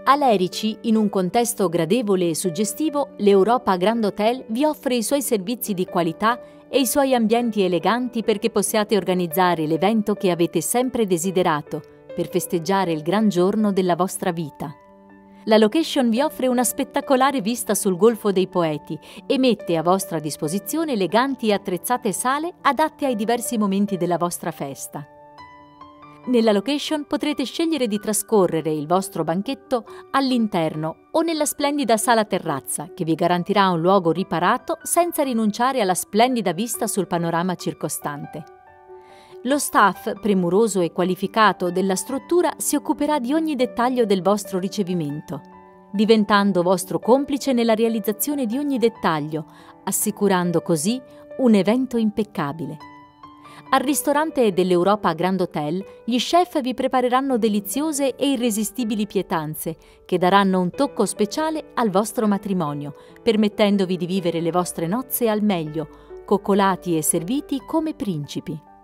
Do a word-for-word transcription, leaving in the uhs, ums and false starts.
A Lerici, in un contesto gradevole e suggestivo, l'Europa Grand Hotel vi offre i suoi servizi di qualità e i suoi ambienti eleganti perché possiate organizzare l'evento che avete sempre desiderato per festeggiare il gran giorno della vostra vita. La location vi offre una spettacolare vista sul Golfo dei Poeti e mette a vostra disposizione eleganti e attrezzate sale adatte ai diversi momenti della vostra festa. Nella location potrete scegliere di trascorrere il vostro banchetto all'interno o nella splendida sala terrazza, che vi garantirà un luogo riparato senza rinunciare alla splendida vista sul panorama circostante. Lo staff, premuroso e qualificato della struttura, si occuperà di ogni dettaglio del vostro ricevimento, diventando vostro complice nella realizzazione di ogni dettaglio, assicurando così un evento impeccabile. Al ristorante dell'Europa Grand Hotel, gli chef vi prepareranno deliziose e irresistibili pietanze che daranno un tocco speciale al vostro matrimonio, permettendovi di vivere le vostre nozze al meglio, coccolati e serviti come principi.